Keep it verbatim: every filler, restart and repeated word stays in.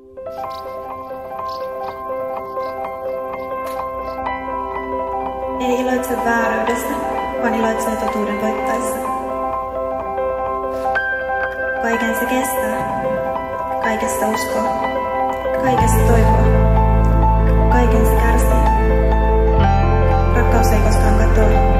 Ei iloitse vääryydestä, vaan iloitsee totuuden voittaessa. Kaiken se kestää, kaikesta uskoo, kaikesta toivoo, kaiken se kärsii. Rakkaus ei koskaan katoa.